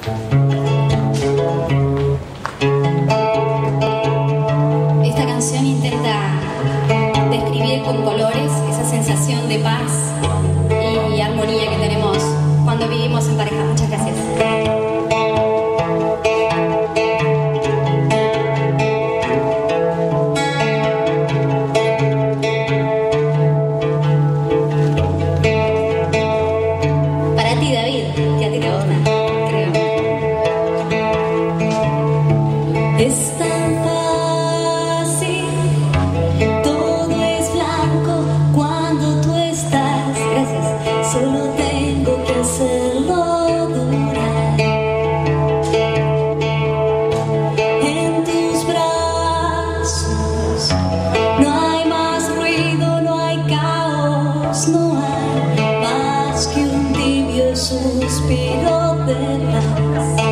Esta canción intenta describir con colores esa sensación de paz y armonía que tenemos cuando vivimos en pareja. Muchas gracias. Es tan fácil, todo es blanco cuando tú estás. Gracias. Solo tengo que hacerlo durar. En tus brazos no hay más ruido, no hay caos, no hay más que un tibio suspiro de paz.